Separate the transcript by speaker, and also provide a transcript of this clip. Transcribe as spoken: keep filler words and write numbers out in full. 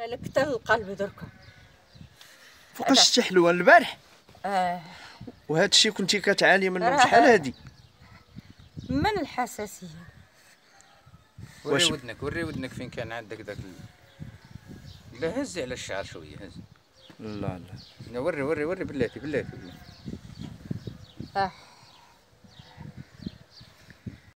Speaker 1: لك حتى القلب دركا.
Speaker 2: فوقاش شتي حلوه البارح؟
Speaker 1: اه.
Speaker 2: وهذا الشيء كنتي كتعاني منه شحال هادي؟
Speaker 1: من الحساسيه.
Speaker 3: وري
Speaker 2: واش
Speaker 3: ودنك وري ودنك فين كان عندك داك ال... لا هزي على الشعر شويه هز.
Speaker 2: لا لا
Speaker 3: وري وري وري بلاتي بلاتي, بلاتي.
Speaker 1: اه